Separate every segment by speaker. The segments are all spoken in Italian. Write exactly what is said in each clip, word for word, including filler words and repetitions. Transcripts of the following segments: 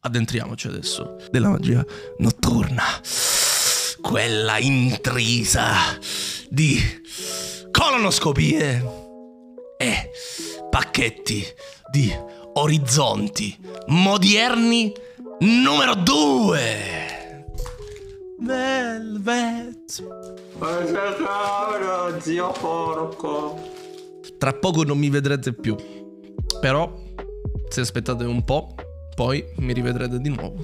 Speaker 1: addentriamoci adesso della magia notturna, quella intrisa di colonoscopie e pacchetti di orizzonti modierni numero due. Velvet.
Speaker 2: Zio porco.
Speaker 1: Tra poco non mi vedrete più, però se aspettate un po', poi mi rivedrete di nuovo.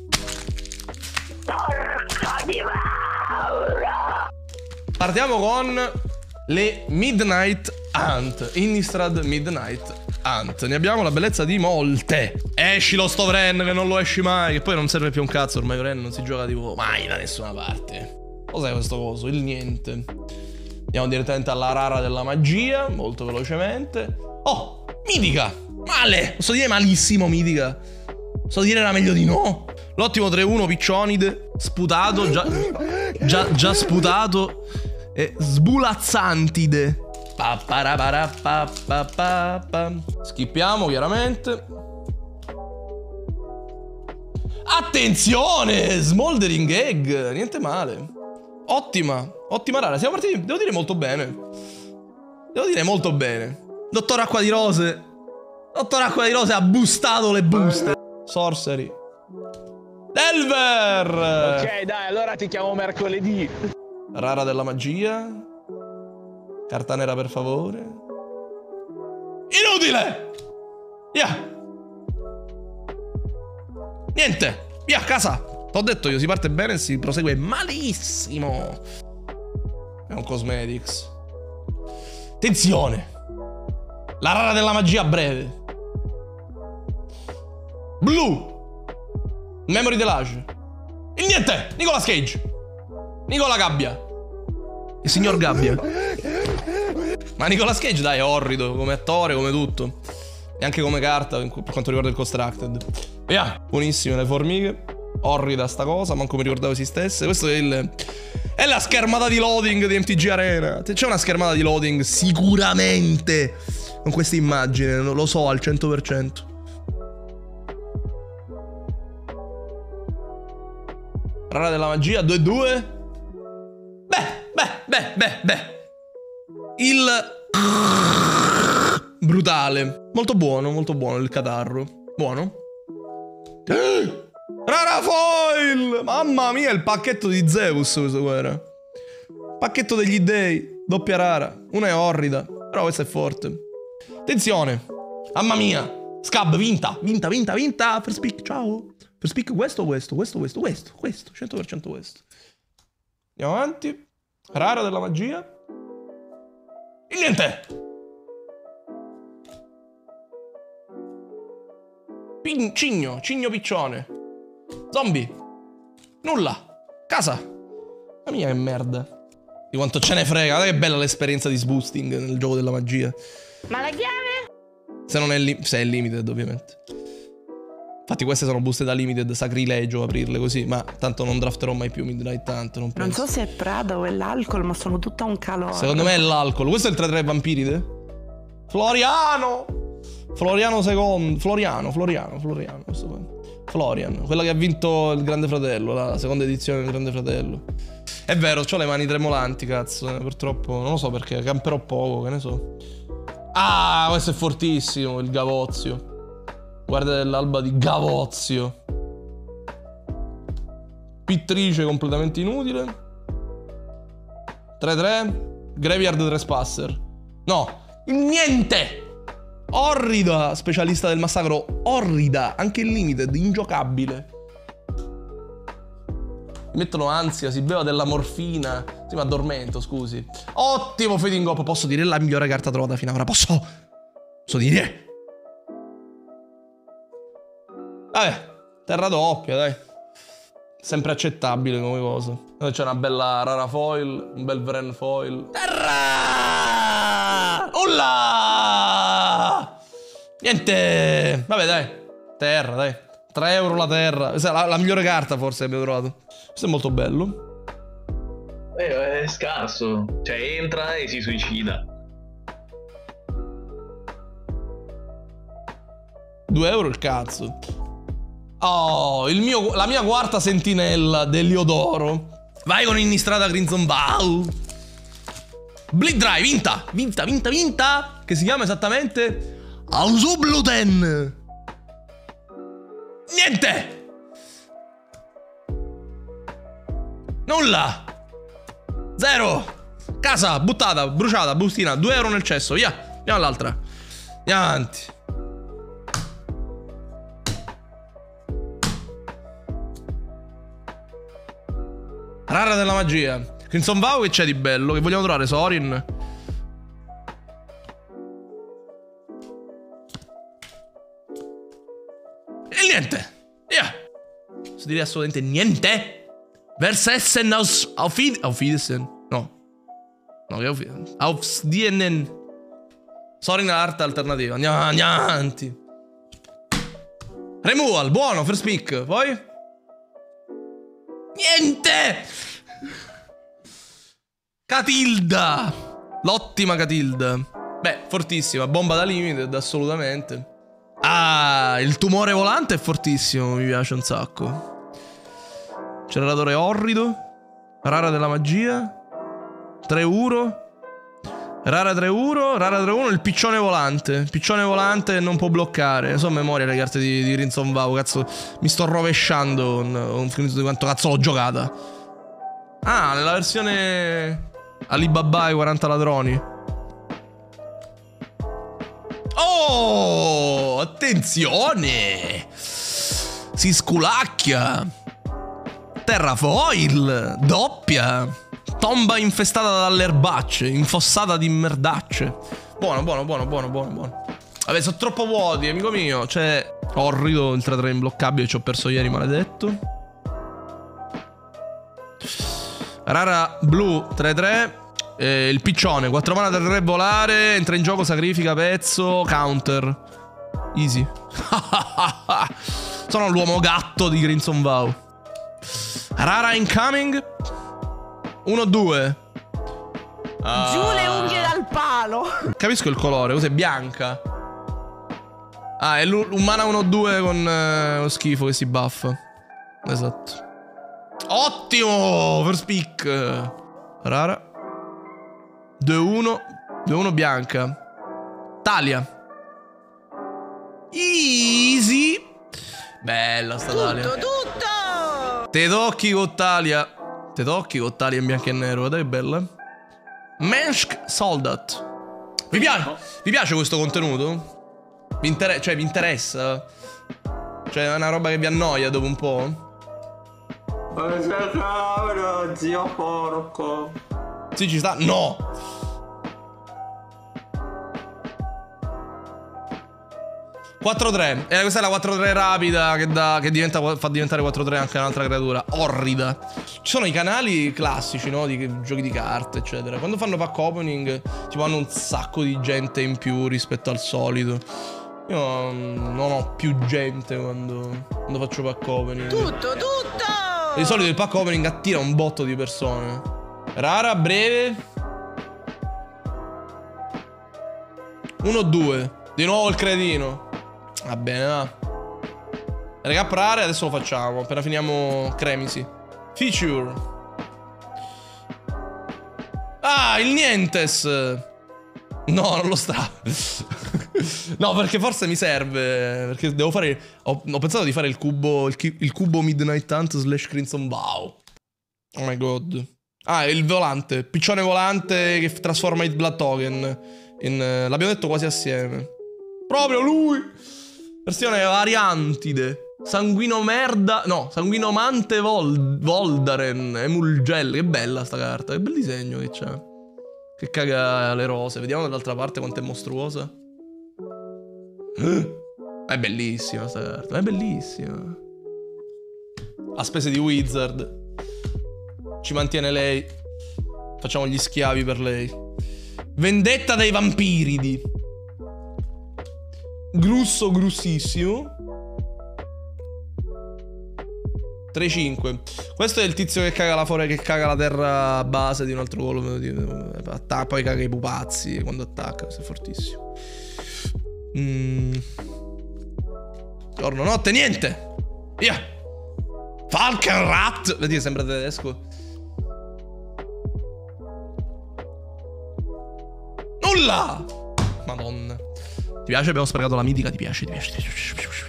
Speaker 2: Porco di Mauro.
Speaker 1: Partiamo con le Midnight Hunt, Innistrad Midnight Hunt. Ne abbiamo la bellezza di molte. Escilo sto Vren che non lo esci mai, che poi non serve più un cazzo, ormai Vren non si gioca tipo mai da nessuna parte. Cos'è questo coso? Il niente. Andiamo direttamente alla rara della magia, molto velocemente. Oh, mitica! Male! Posso dire malissimo, mitica. Posso dire era meglio di no. L'ottimo tre uno piccionide, sputato, già, già, già sputato e sbulazzantide. Pa, para, para, pa, pa, pa, pa. Schippiamo chiaramente. Attenzione! Smoldering Egg, niente male. Ottima, ottima rara. Siamo partiti, devo dire, molto bene. Devo dire molto bene. Dottor Acqua di Rose. Dottor Acqua di Rose ha boostato le buste. Sorcery. Delver.
Speaker 3: Ok, dai, allora ti chiamo mercoledì.
Speaker 1: Rara della magia. Carta nera per favore. Inutile. Via. Niente. Via, a casa. T'ho detto io, si parte bene e si prosegue malissimo. È un cosmetics. Attenzione. La rara della magia breve. Blu. Memory Delage. Il niente. Nicolas Cage. Nicola Gabbia. Il signor Gabbia. Ma Nicolas Cage dai è orrido come attore, come tutto. E anche come carta per quanto riguarda il Constructed. Via. Buonissime le formiche. Orrida sta cosa, manco mi ricordavo esistesse. Questo è il... è la schermata di loading di M T G Arena. C'è una schermata di loading sicuramente con questa immagine, non lo so al cento per cento. Rara della magia, due due. Beh, beh, beh, beh, beh. Il... brutale. Molto buono, molto buono il catarro. Buono. Rara foil! Mamma mia, il pacchetto di Zeus questo qua era. Pacchetto degli dei. Doppia rara. Una è orrida, però questa è forte. Attenzione. Mamma mia. Scab, vinta. Vinta, vinta, vinta. First pick, ciao. First pick questo, questo, questo, questo, questo, questo. cento per cento questo. Andiamo avanti. Rara della magia. E niente. Pin cigno, cigno piccione. Zombie. Nulla. Casa. Ma mia che merda. Di quanto ce ne frega. Guarda che bella l'esperienza di sboosting nel gioco della magia.
Speaker 2: Ma la chiave?
Speaker 1: Se non è, li se è limited ovviamente. Infatti queste sono buste da limited, sacrilegio aprirle così. Ma tanto non drafterò mai più Midnight Hunt. Non,
Speaker 4: non so se è Prada o è l'alcol, ma sono tutta un calore.
Speaker 1: Secondo me è l'alcol. Questo è il tre tre Vampiride. Floriano. Floriano secondo. Floriano, Floriano, Floriano. Questo qua. Florian, quella che ha vinto il Grande Fratello, la seconda edizione del Grande Fratello. È vero, ho le mani tremolanti, cazzo. Eh, purtroppo, non lo so perché, camperò poco, che ne so. Ah, questo è fortissimo, il Gavozio. Guarda dell'alba di Gavozio. Pittrice completamente inutile. tre tre. Graveyard Trespasser. No, niente! Orrida, specialista del massacro. Orrida, anche il limited, ingiocabile. Mi mettono ansia, si beva della morfina. Sì, ma addormento, scusi. Ottimo Fading Up, posso dire la migliore carta trovata fino ad ora. Posso? Posso dire? Vabbè, terra doppia, dai. Sempre accettabile come cosa. C'è una bella rara foil, un bel Vren foil. Terra! Ulla! Niente! Vabbè, dai. Terra, dai. tre euro la terra. Questa è la, la migliore carta forse che abbiamo trovato. Questo è molto bello.
Speaker 5: Eh, è scarso. Cioè, entra e si suicida.
Speaker 1: due euro il cazzo. Oh, il mio, la mia quarta sentinella dell'Iodoro. Vai con Innistrada Crimson Vow. Bleed Drive, vinta, vinta, vinta, vinta. Che si chiama esattamente Ausubluten. Niente. Nulla. Zero. Casa, buttata, bruciata, bustina. due euro nel cesso, via. Andiamo all'altra. Andiamo avanti. Rara della magia. Crimson Vow, che c'è di bello? Che vogliamo trovare? Sorin. E niente. Via. Si dice assolutamente niente. Versessen aus Aufid Aufidesen. No. No, che Aufidesen. Aufsdienen. Sorin arte alternativa. Andiamo, andiamo avanti. Removal, buono, first pick. Poi? Niente. Catilda. L'ottima Catilda. Beh, fortissima. Bomba da limited, assolutamente. Ah, il tumore volante è fortissimo. Mi piace un sacco. Acceleratore orrido. Rara della magia. tre euro. Rara tre euro. Rara tre euro. Il piccione volante. Il piccione volante non può bloccare. So a memoria le carte di, di Crimson Vow. Cazzo, mi sto rovesciando. Ho finito di quanto cazzo l'ho giocata. Ah, nella versione Alibaba e quaranta ladroni. Oh, attenzione. Si sculacchia. Terrafoil. Doppia. Tomba infestata dalle erbacce. Infossata di merdacce. Buono, buono, buono, buono, buono, buono. Vabbè, sono troppo vuoti, amico mio. Cioè, orrido il tre tre imbloccabile. Ci ho perso ieri, maledetto. Rara blu tre tre. Eh, il piccione, quattro mana del re volare. Entra in gioco, sacrifica pezzo. Counter. Easy. Sono l'uomo gatto di Crimson Vow. Rara incoming. uno due.
Speaker 4: Uh... Giù le unghie dal palo.
Speaker 1: Capisco il colore, cos'è bianca. Ah, è un mana uno due con eh, lo schifo che si buffa. Esatto. Ottimo. First pick. Rara due uno. due uno bianca. Talia. Easy. Bella sta Talia.
Speaker 4: Tutto, tutto.
Speaker 1: Te tocchi con Talia. Te tocchi con Talia in bianco e nero. Guarda che bella. Mensch Soldat. Vi piace? Vi piace questo contenuto? Vi interessa? Cioè vi interessa? Cioè è una roba che vi annoia dopo un po'?
Speaker 2: Zio porco.
Speaker 1: Sì, ci sta. No. quattro tre. Eh, questa è la quattro tre rapida che, da, che diventa, fa diventare quattro tre anche un'altra creatura. Orrida. Ci sono i canali classici, no? Di giochi di carte, eccetera. Quando fanno pack opening, tipo hanno un sacco di gente in più rispetto al solito. Io non ho più gente quando, quando faccio pack opening.
Speaker 4: Tutto, tutto.
Speaker 1: Di solito il pack opening attira un botto di persone. Rara, breve. uno due. Di nuovo il cretino. Va bene, va. Recap rare, adesso lo facciamo. Appena finiamo Cremisi. Feature. Ah, il Nientes. No, non lo sta. No, perché forse mi serve. Perché devo fare. Ho, ho pensato di fare il cubo. Il, il cubo Midnight Hunt slash Crimson Vow. Oh my god. Ah, il volante. Piccione volante che trasforma il Blood Token. In, l'abbiamo detto quasi assieme. Proprio lui. Versione variantide. Sanguino merda. No, sanguinomante Vol Voldaren. Emulgel. Che bella sta carta. Che bel disegno che c'ha. Che caga le rose. Vediamo dall'altra parte quanto è mostruosa. È bellissima sta carta. È bellissima. A spese di Wizard. Ci mantiene lei. Facciamo gli schiavi per lei. Vendetta dei vampiridi. Grusso grussissimo. tre cinque. Questo è il tizio che caga la fuori, che caga la terra base di un altro volume. Attacca, poi caga i pupazzi quando attacca. Questo è fortissimo. mm. Giorno, notte, niente. Via. Falkenrat. Vedi che sembra tedesco. Nulla. Madonna. Ti piace? Abbiamo sprecato la mitica. Ti piace? Ti piace? Ti piace?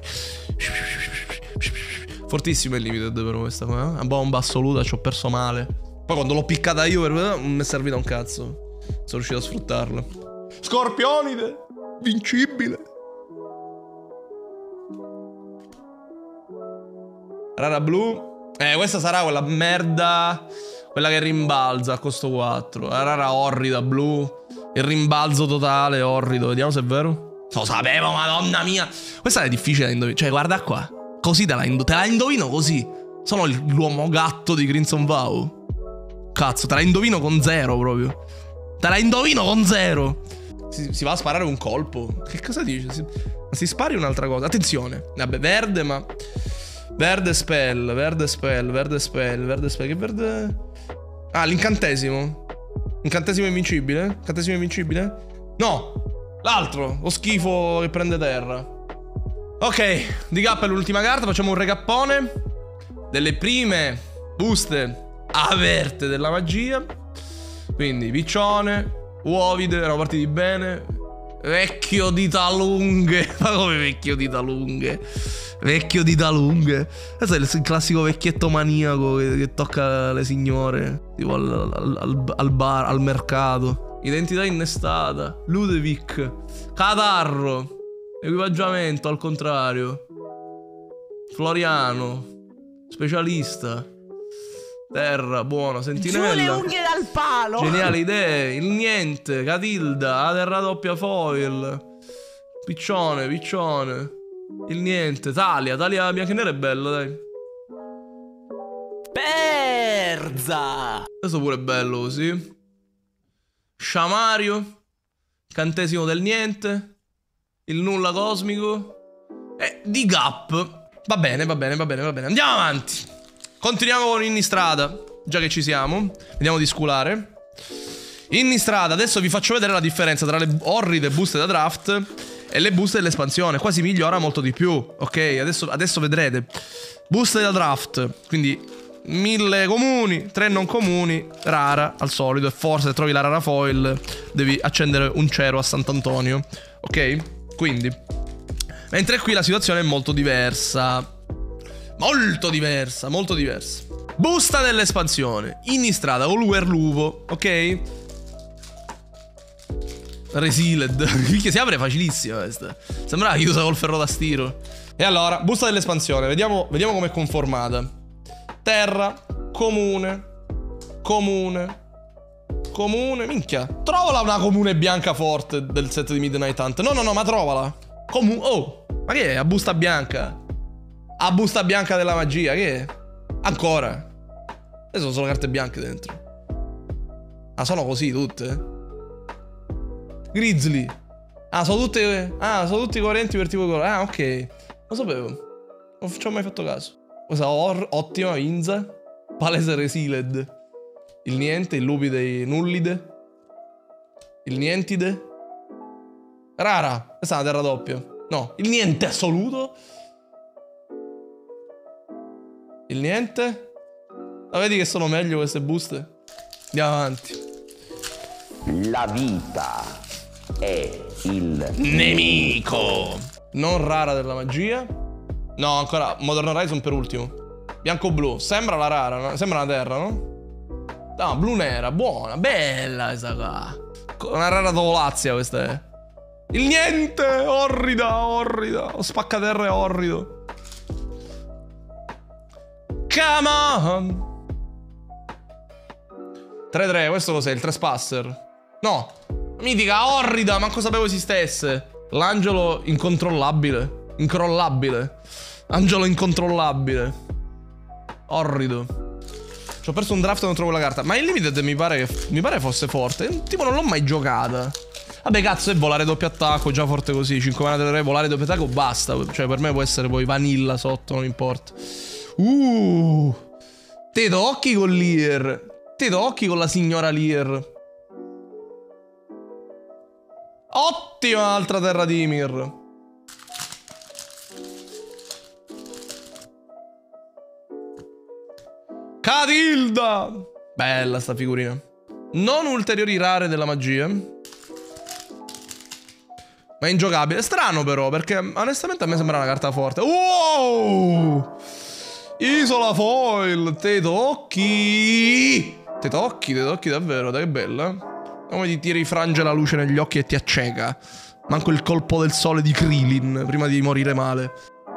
Speaker 1: Fortissimo il limited però questa qua. Una bomba assoluta, ci ho perso male. Poi quando l'ho piccata io non mi è servita un cazzo. Sono riuscito a sfruttarla. Scorpionide. Vincibile. Rara blu. Eh, questa sarà quella merda. Quella che rimbalza a costo quattro. La rara orrida blu. Il rimbalzo totale orrido. Vediamo se è vero. Lo sapevo, madonna mia. Questa è difficile da indovinare. Cioè, guarda qua. Così te la, indo te la indovino così. Sono l'uomo gatto di Crimson Vow. Cazzo, te la indovino con zero proprio. Te la indovino con zero. Si, si va a sparare un colpo. Che cosa dice? Si, si spari un'altra cosa. Attenzione. Vabbè, verde, ma... Verde spell, verde spell, verde spell, verde spell. Che verde... Ah, l'incantesimo. Incantesimo invincibile? Incantesimo invincibile? No! L'altro, lo schifo che prende terra. Ok, di K è l'ultima carta. Facciamo un recappone delle prime buste aperte della magia. Quindi piccione, uovide, erano partiti bene. Vecchio dita lunghe. Ma come vecchio dita lunghe? Vecchio dita lunghe. Questo è il classico vecchietto maniaco che, che tocca le signore. Tipo al, al, al, al bar, al mercato. Identità innestata. Ludovic. Catarro. Equipaggiamento al contrario. Floriano. Specialista. Terra, buono. Sentinella.
Speaker 4: Giù le unghie dal palo.
Speaker 1: Geniali idee. Il niente. Catilda. A terra doppia foil. Piccione, piccione. Il niente. Talia. Talia bianca e nera è bella, dai.
Speaker 4: Perza.
Speaker 1: Questo pure è bello così. Sciamario. Cantesimo del niente. Il nulla cosmico. E di Gap. Va bene, va bene, va bene, va bene. Andiamo avanti. Continuiamo con Innistrada. Già che ci siamo. Vediamo di sculare. Innistrada. Adesso vi faccio vedere la differenza tra le orride buste da draft e le buste dell'espansione. Qua si migliora molto di più. Ok, adesso, adesso vedrete. Buste da draft. Quindi mille comuni, tre non comuni, rara al solito. E forse se trovi la rara foil devi accendere un cero a Sant'Antonio. Ok? Quindi, mentre qui la situazione è molto diversa. Molto diversa, molto diversa. Busta dell'espansione. Innistrada, Olwer Lupo. Ok? Resealed. Minchia, si apre facilissima questa. Sembrava chiusa col ferro da stiro. E allora, busta dell'espansione. Vediamo, vediamo com'è conformata. Terra, comune, comune, comune, minchia. Trovala una comune bianca forte del set di Midnight Hunt. No, no, no, ma trovala. Comune. Oh, ma che è? A busta bianca. A busta bianca della magia, che è? Ancora. Adesso sono solo carte bianche dentro. Ah, sono così tutte? Grizzly. Ah, sono tutte... Ah, sono tutti coerenti per tipo colore. Ah, ok. Lo sapevo. Non ci ho mai fatto caso. Cosa or ottima, Inza. Palese Resealed. Il niente, il lupide, il nullide. Il nientide. Rara. Questa è una terra doppia. No, il niente assoluto. Il niente. Ma vedi che sono meglio queste buste? Andiamo avanti.
Speaker 6: La vita è il
Speaker 1: nemico. Non rara della magia. No, ancora Modern Horizon per ultimo. Bianco-blu. Sembra la rara, no? Sembra una terra, no? No, blu-nera, buona, bella questa qua. Una rara dovolazia questa è. Il niente, orrida, orrida. Lo spaccaterra è orrido. Come on. tre tre, questo cos'è? Il Trespasser. No, mitica, orrida, manco sapevo esistesse. L'angelo incontrollabile. Incrollabile. Angelo incontrollabile. Orrido. Ci ho perso un draft e non trovo la carta. Ma il limited mi pare che mi pare fosse forte. Tipo non l'ho mai giocata. Vabbè cazzo, è volare doppio attacco. Già forte così. cinque mana del re, volare doppio attacco, basta. Cioè per me può essere poi vanilla sotto, non importa. Uh Te do occhi con Lear. Te do occhi con la signora Lear. Ottima altra terra di Ymir. Catilda! Bella sta figurina. Non ulteriori rare della magia. Ma è ingiocabile. È strano però, perché onestamente a me sembra una carta forte. Wow! Isola foil, te tocchi. Te tocchi, te tocchi davvero, dai, che bella. Come ti tiri frange la luce negli occhi e ti acceca. Manco il colpo del sole di Krillin prima di morire male.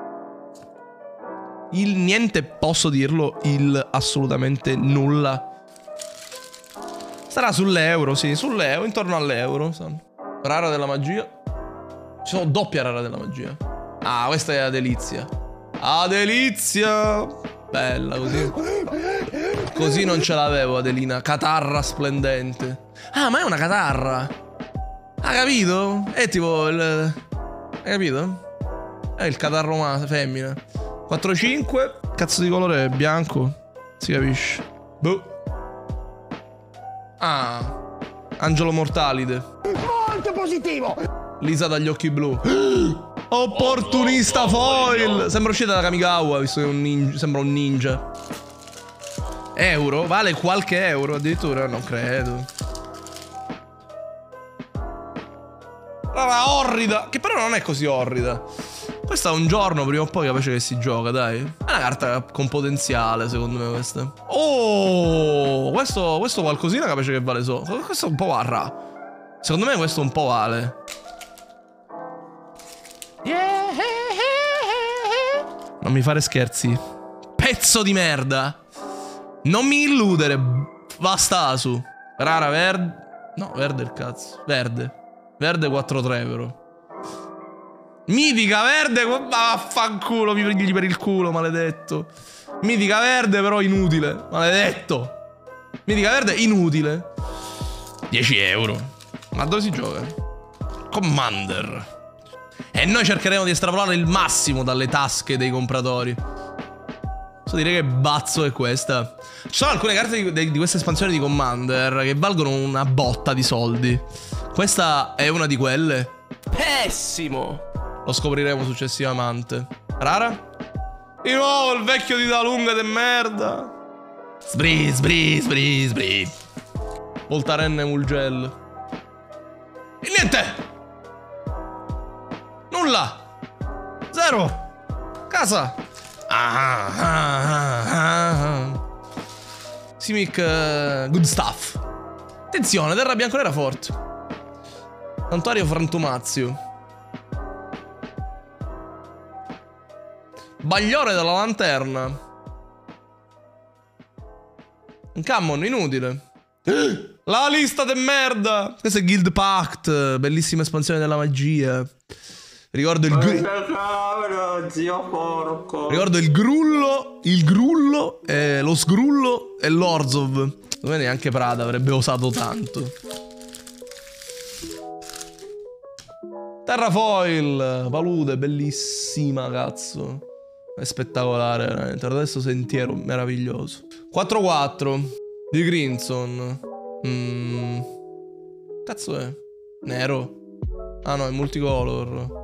Speaker 1: Il niente, posso dirlo, il assolutamente nulla. Sarà sull'euro, sì, sull'euro, intorno all'euro. Rara della magia. Ci sono doppia rara della magia. Ah, questa è la delizia. Adelizia! Bella così. Così non ce l'avevo, Adelina. Catarra splendente. Ah, ma è una catarra. Ha capito? È tipo il... Hai capito? È il catarro ma femmina. quattro cinque. Cazzo di colore è bianco. Si capisce. Boh. Ah. Angelo Mortalide.
Speaker 3: Molto positivo.
Speaker 1: Lisa dagli occhi blu. Opportunista foil. Sembra uscita da Kamigawa, visto che è un ninja. Sembra un ninja. Euro? Vale qualche euro addirittura? Non credo. Rara orrida. Che però non è così orrida. Questa un giorno prima o poi capace che si gioca, dai. È una carta con potenziale, secondo me, questa. Oh, questo, questo qualcosina capace che vale solo. Questo un po' varrà. Secondo me questo un po' vale. Non mi fare scherzi. Pezzo di merda. Non mi illudere. Bastasu. Rara verde. No, verde il cazzo. Verde. Verde quattro tre però. Mitica verde. Vaffanculo, mi prigli per il culo, maledetto. Mitica verde però inutile. Maledetto. Mitica verde inutile. dieci euro. Ma dove si gioca? Commander. E noi cercheremo di estrapolare il massimo dalle tasche dei compratori. Posso dire che bazzo è questa. Ci sono alcune carte di, di, di questa espansione di Commander che valgono una botta di soldi. Questa è una di quelle. Pessimo. Lo scopriremo successivamente. Rara? Di nuovo il vecchio di Dalunga de merda. Sbri, sbri, sbri, sbri. Voltaren Mulgel. E niente. Nulla. Zero. Casa. Ah, ah, ah, ah. Simic uh, good stuff. Attenzione, terra bianconera forte. Santuario Frantumazio. Bagliore della lanterna. Un common inutile. La lista de merda. Questo è Guild Pact. Bellissima espansione della magia. Ricordo il grullo.
Speaker 2: Zio porco.
Speaker 1: Ricordo il grullo. Il grullo. Eh, lo sgrullo e l'Orzov. Secondo me neanche Prada avrebbe osato tanto. Terrafoil. Palude, bellissima, cazzo. È spettacolare, veramente. Adesso sentiero meraviglioso. quattro quattro di Crimson. Mm. Cazzo è? Nero? Ah no, è multicolor.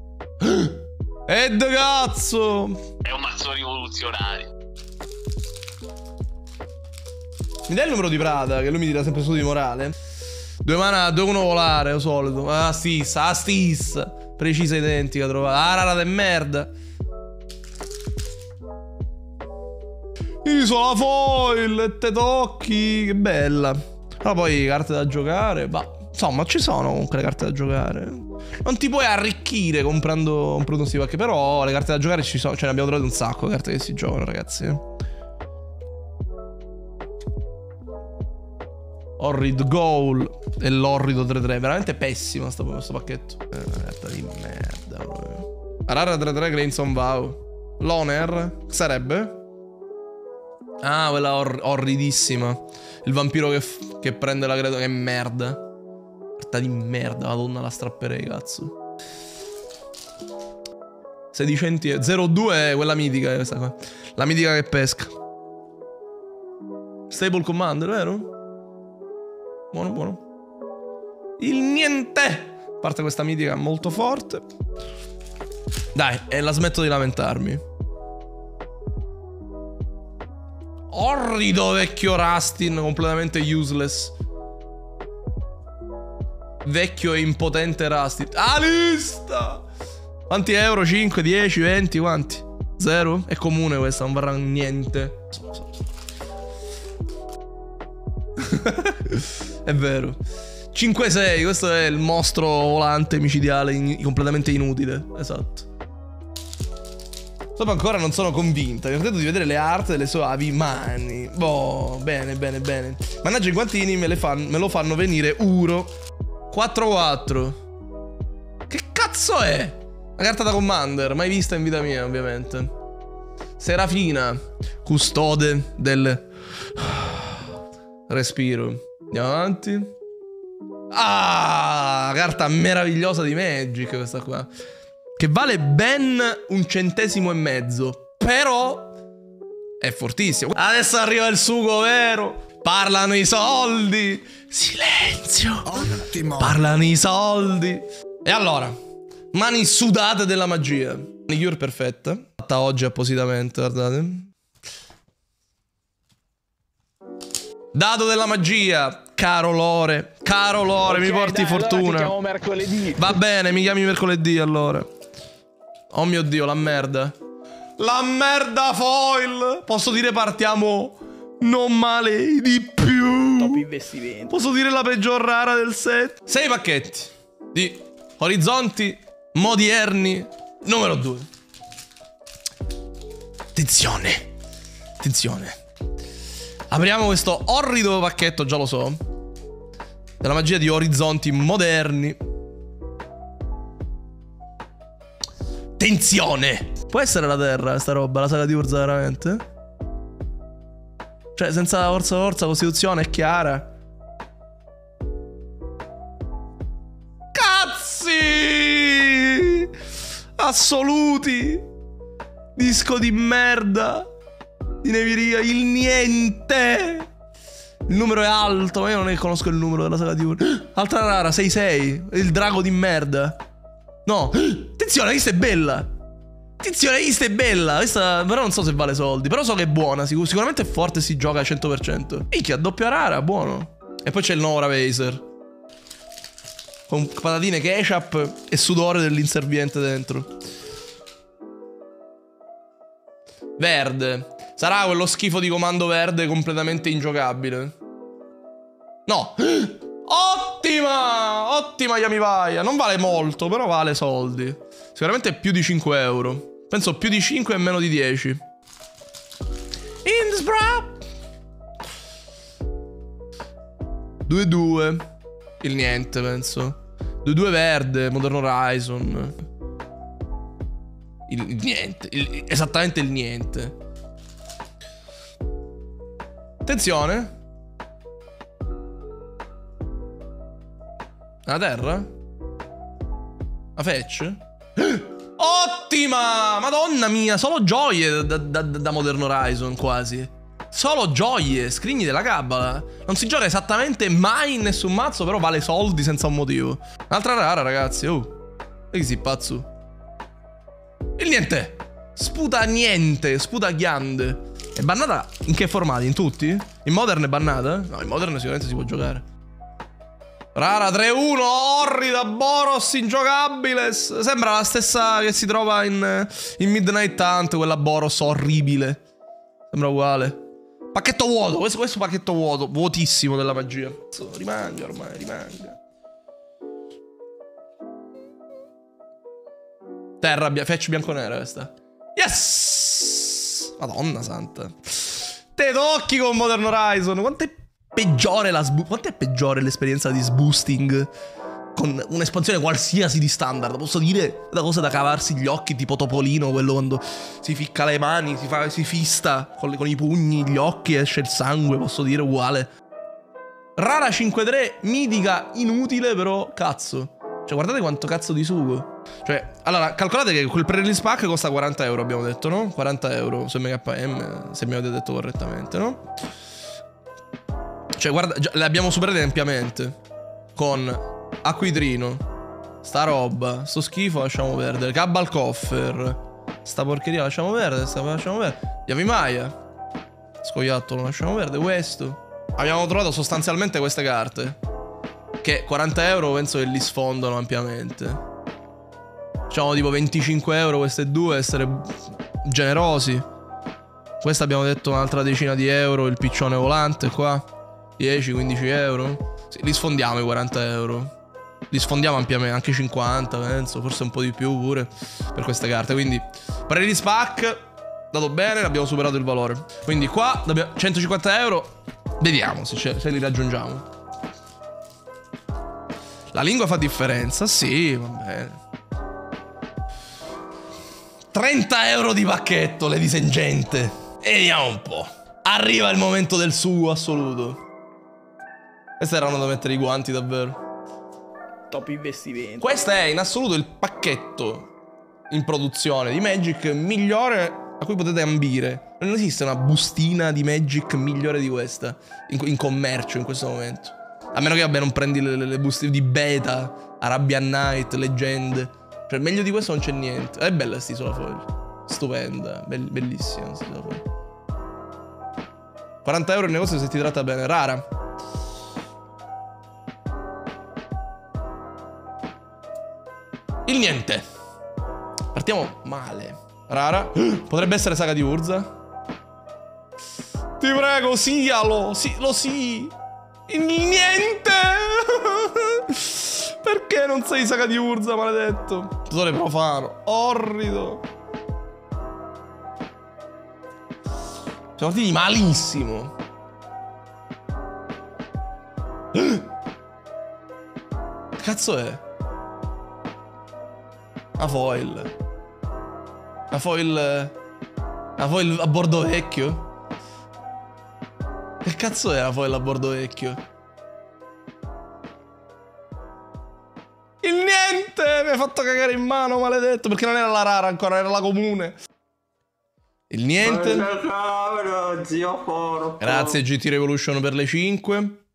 Speaker 1: Ed cazzo!
Speaker 5: È un mazzo rivoluzionario.
Speaker 1: Mi dai il numero di Prada, che lui mi dirà sempre su di morale. Due mana, due uno volare, lo solito. Ah, stessa, ah, stessa. Precisa identica trovata. Ah, rara de merda. Isola foil, e te tocchi, che bella. Però poi carte da giocare, bah, insomma ci sono comunque le carte da giocare. Non ti puoi arricchire comprando un prodotto pacche, però le carte da giocare ci sono, ce ne abbiamo trovate un sacco, carte che si giocano, ragazzi. Horrid Goal e l'orrido tre tre, veramente pessimo sto, questo pacchetto. È una carta di merda proprio. Rara tre tre Crimson Vow. Loner, sarebbe? Ah, quella or orridissima. Il vampiro che, che prende la creatura. Che merda. Carta di merda, madonna, la strapperei, cazzo. Sedicenti zero due è quella mitica, questa qua. La mitica che pesca. Stable Commander, vero? Buono, buono. Il niente. A parte questa mitica molto forte. Dai, e la smetto di lamentarmi. orrido vecchio Rustin, completamente useless. Vecchio e impotente Rustin. Ah, lista! Quanti euro? cinque, dieci, venti, quanti? Zero? È comune questa, non varrà niente. È vero. cinque sei, questo è il mostro volante micidiale in completamente inutile. Esatto. Dopo ancora non sono convinta. Mi credo di vedere le arte delle soavi mani. Boh, bene, bene, bene. Mannaggia, i guantini me, le fan, me lo fanno venire Uro. quattro quattro. Che cazzo è? Una carta da Commander, mai vista in vita mia, ovviamente. Serafina, custode del respiro. Andiamo avanti. Ah, carta meravigliosa di Magic questa qua. Che vale ben un centesimo e mezzo. Però è fortissimo. Adesso arriva il sugo vero. Parlano i soldi. Silenzio. Ottimo. Parlano i soldi. E allora, mani sudate della magia. Manicure perfetta. Fatta oggi appositamente, guardate. Dado della magia. Caro Lore. Caro Lore, okay, mi porti dai, fortuna. Allora ti chiamo mercoledì. Va bene, mi chiami mercoledì allora. Oh mio Dio, la merda. La merda foil. Posso dire partiamo non male di più.
Speaker 3: Top investimento.
Speaker 1: Posso dire la peggior rara del set. Sei pacchetti di orizzonti moderni numero due. Attenzione. Attenzione. Apriamo questo orrido pacchetto, già lo so, della magia di orizzonti moderni. Attenzione. Può essere la terra sta roba, la saga di Urza veramente? Cioè senza forza forza costituzione è chiara. Cazzi assoluti. Disco di merda di Neviria, il niente. Il numero è alto, ma io non ne conosco il numero della saga di Urza. Altra rara, sei sei. Il drago di merda. No, attenzione, questa è bella. Attenzione, questa è bella. Questa però non so se vale soldi. Però so che è buona, sicur sicuramente è forte, si gioca al cento per cento. Minchia, doppia rara, buono. E poi c'è il nuovo Ravaser con patatine, ketchup e sudore dell'inserviente dentro. Verde. Sarà quello schifo di comando verde completamente ingiocabile. No. Ottima! Ottima Yamivaia. Non vale molto, però vale soldi. Sicuramente più di cinque euro. Penso più di cinque e meno di dieci. Innsbruck. due due. Il niente, penso. due due verde, Modern Horizon. Il, il niente. Il, esattamente il niente. Attenzione. La terra? La fetch? Ottima! Madonna mia, solo gioie da, da, da Modern Horizon quasi. Solo gioie, scrigni della cabala. Non si gioca esattamente mai in nessun mazzo, però vale soldi senza un motivo. Un'altra rara, ragazzi. Oh, e che si pazzo. Il niente. Sputa niente, sputa ghiande. È bannata in che formati? In tutti? In Modern è bannata? No, in Modern sicuramente si può giocare. Rara tre uno, orrida, Boros ingiocabile. Sembra la stessa che si trova in, in Midnight Hunt, quella Boros orribile. Sembra uguale. Pacchetto vuoto, questo, questo pacchetto vuoto, vuotissimo della magia. Rimanga ormai, rimanga. Terra, fetch bianconera questa. Yes! Madonna santa. Te tocchi con Modern Horizon. Quanto è peggiore la sbu- Quanto è peggiore l'esperienza di sboosting con un'espansione qualsiasi di standard? Posso dire la cosa da cavarsi gli occhi, tipo Topolino, quello quando si ficca le mani, si, fa, si fista con, le, con i pugni, gli occhi, esce il sangue. Posso dire uguale. Rara cinque tre, mitica, inutile, però cazzo. Cioè guardate quanto cazzo di sugo. Cioè, allora, calcolate che quel pre-release pack costa quaranta euro, abbiamo detto, no? quaranta euro su M K M, se mi avete detto correttamente, no? Cioè, guarda, le abbiamo superate ampiamente. Con Acquidrino, sta roba, sto schifo lasciamo perdere. Cabal Coffer, sta porcheria lasciamo perdere, sta lasciamo perdere. Yavimaya, Scoiattolo lasciamo perdere. Questo. Abbiamo trovato sostanzialmente queste carte, che quaranta euro penso che li sfondano ampiamente. Facciamo tipo venticinque euro queste due, essere generosi. Questa abbiamo detto un'altra decina di euro, il piccione volante qua. dieci quindici euro. Sì, li sfondiamo i quaranta euro. Li sfondiamo ampiamente, anche cinquanta penso, forse un po' di più pure per queste carte. Quindi parere di SPAC, dato bene, abbiamo superato il valore. Quindi qua centocinquanta euro, vediamo se, se li raggiungiamo. La lingua fa differenza, sì, va bene. trenta euro di pacchetto, ladies and gente. E vediamo un po'. Arriva il momento del sugo assoluto. Queste erano da mettere i guanti davvero.
Speaker 4: Top investimento.
Speaker 1: Questo è in assoluto il pacchetto in produzione di Magic migliore a cui potete ambire. Non esiste una bustina di Magic migliore di questa in, in commercio in questo momento. A meno che vabbè non prendi le, le, le bustine di Beta, Arabian Night, Legend. Cioè meglio di questo non c'è niente. È bella quest'isola foil. Stupenda, bell bellissima quest'isola foil. quaranta euro il negozio se ti tratta bene. Rara. Il niente. Partiamo male. Rara. Potrebbe essere Saga di Urza. Ti prego, sialo. Sì, lo sì. Il niente. Perché non sei Saga di Urza, maledetto? Tutore profano. Orrido. Siamo partiti malissimo. Che cazzo è? Una foil. Una foil. Una foil a bordo vecchio. Che cazzo è la foil a bordo vecchio? Il niente! Mi hai fatto cagare in mano, maledetto. Perché non era la rara ancora, era la comune. Il niente.
Speaker 2: Cabra, zio porco.
Speaker 1: Grazie G T Revolution per le cinque.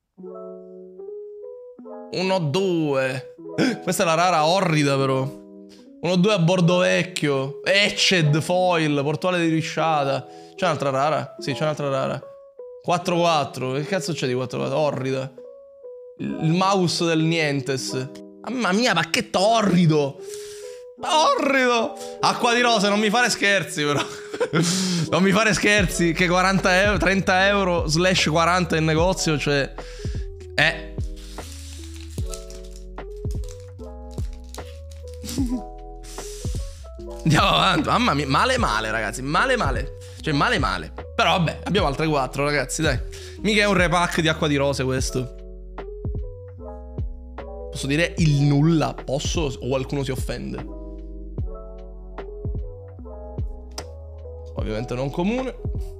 Speaker 1: uno due. Questa è la rara orrida però. uno due a bordo vecchio. Etched foil, portuale di risciata. C'è un'altra rara? Sì, c'è un'altra rara. quattro quattro. Che cazzo c'è di quattro quattro? Orrida. Il, il mouse del nientes. Mamma mia, pacchetto orrido. Orrido. Acqua di rose, non mi fare scherzi però. Non mi fare scherzi. Che quaranta euro, trenta euro slash quaranta in negozio, cioè. Eh. Andiamo avanti. Mamma mia, male male ragazzi. Male male. Cioè male male. Però vabbè, abbiamo altre quattro ragazzi, dai. Mica è un repack di acqua di rose questo. Posso dire il nulla? Posso? O qualcuno si offende? Ovviamente non comune.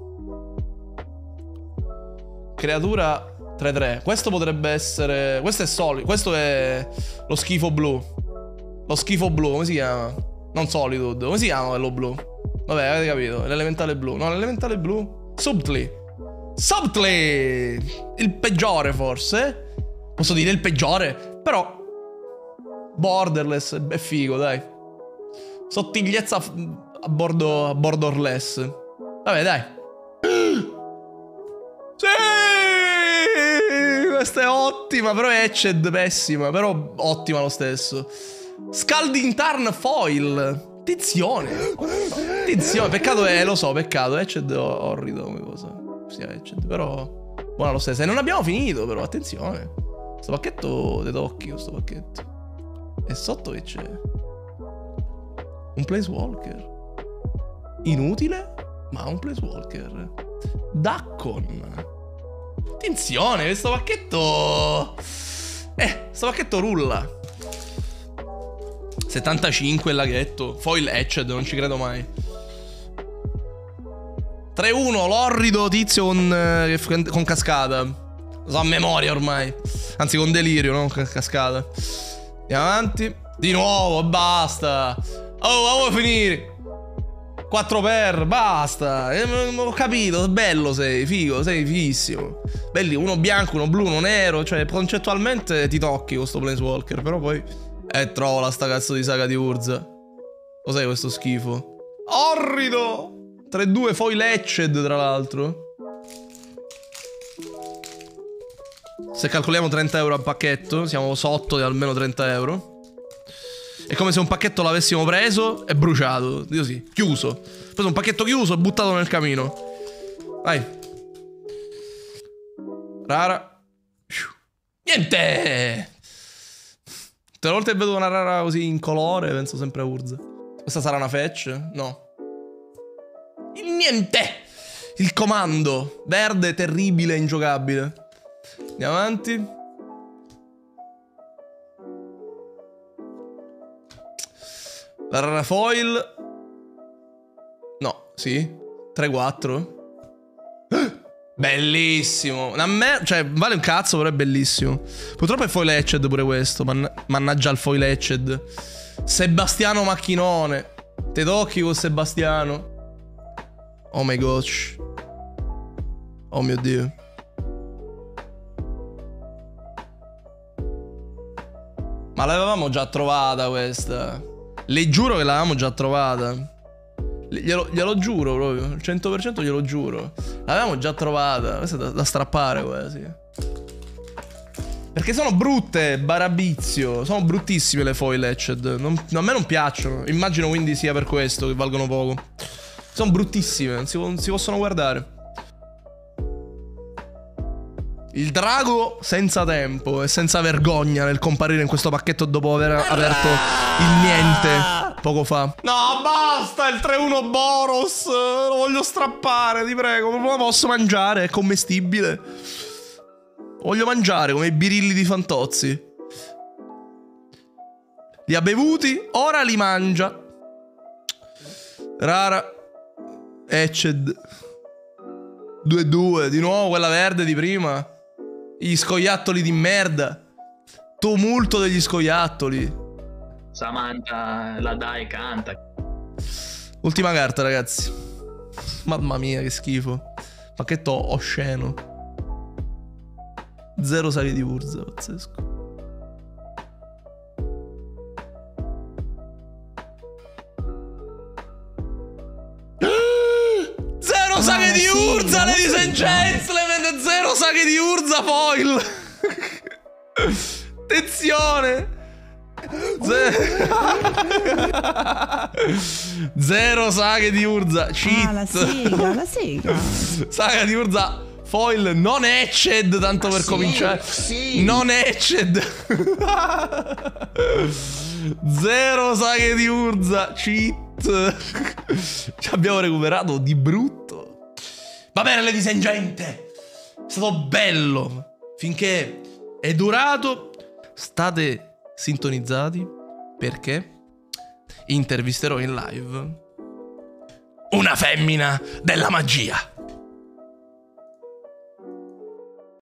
Speaker 1: Creatura tre tre. Questo potrebbe essere... Questo è solido. Questo è lo schifo blu. Lo schifo blu, come si chiama? Non Solitude. Come si chiama quello blu? Vabbè, avete capito. L'elementale blu. No, l'elementale blu. Subtly. Subtly. Il peggiore forse. Posso dire il peggiore. Però borderless è figo, dai. Sottigliezza a bordo a borderless. Vabbè, dai. Sì! Questa è ottima, però è Etched pessima, però ottima lo stesso. Scalding Tarn foil. Tizione. Tizione, peccato è, lo so, peccato, Etched è orrido come cosa. Sì, Etched, però buona lo stesso. E non abbiamo finito, però, attenzione. Questo pacchetto dei tocchi, questo pacchetto. E sotto che c'è? Un Placewalker. Inutile, ma un Placewalker. Dakkon. Attenzione, questo pacchetto... Eh, questo pacchetto rulla. settantacinque il laghetto. Foil Etched, non ci credo mai. tre uno, l'orrido tizio con, eh, con cascata. Lo so a memoria ormai. Anzi con delirio, non con cascata. Andiamo avanti. Di nuovo, basta. Oh, vuoi finire? quattro per, basta. Eh, ho capito, bello sei, figo, sei fissimo. Belli, uno bianco, uno blu, uno nero. Cioè, concettualmente ti tocchi con sto Planeswalker. Però poi... Eh, trovola sta cazzo di Saga di Urza. Cos'è questo schifo? Orrido! tre due foil Etched, tra l'altro. Se calcoliamo trenta euro a pacchetto, siamo sotto di almeno trenta euro. È come se un pacchetto l'avessimo preso e bruciato. Dio sì, chiuso. Ho preso un pacchetto chiuso e buttato nel camino. Vai. Rara. Niente. Tutte le volte che vedo una rara così in colore penso sempre a Urza. Questa sarà una fetch? No. Il niente. Il comando. Verde, terribile, ingiocabile. Andiamo avanti. La rara foil. No, sì. tre quattro. Bellissimo. A me, cioè, vale un cazzo, però è bellissimo. Purtroppo è foil etched pure questo. Man mannaggia il foil etched. Sebastiano Macchinone. Te tocchi con Sebastiano. Oh my gosh. Oh mio Dio. Ma l'avevamo già trovata questa. Le giuro che l'avevamo già trovata. Glielo, glielo giuro proprio. Al cento per cento glielo giuro. L'avevamo già trovata. Questa è da, da strappare quasi. Perché sono brutte, barabizio. Sono bruttissime le foil etched. Non, a me non piacciono. Immagino quindi sia per questo che valgono poco. Sono bruttissime. Non si, non si possono guardare. Il drago senza tempo e senza vergogna nel comparire in questo pacchetto dopo aver aperto il niente poco fa. No, basta il tre uno Boros. Lo voglio strappare, ti prego. Non lo posso mangiare, è commestibile. Lo voglio mangiare come i birilli di Fantozzi. Li ha bevuti, ora li mangia. Rara. Etched. due due, di nuovo quella verde di prima. Gli scoiattoli di merda. Tumulto degli scoiattoli.
Speaker 5: Samantha la dai canta.
Speaker 1: Ultima carta, ragazzi. Mamma mia, che schifo. Pacchetto osceno. Zero saghe di Urza, pazzesco. Zero saghe di Urza, ladies and gentlemen. Zero saghe di Urza foil. Attenzione. Zero. Zero saghe di Urza. Cheat.
Speaker 4: Ah, la sega, la sega.
Speaker 1: Saga di Urza foil non etched, tanto per
Speaker 3: sì,
Speaker 1: cominciare.
Speaker 3: sì.
Speaker 1: Non etched. Zero saghe di Urza. Cheat. Ci abbiamo recuperato di brutto. Va bene, ladies and gente. È stato bello. Finché è durato. State sintonizzati, perché intervisterò in live una femmina della magia.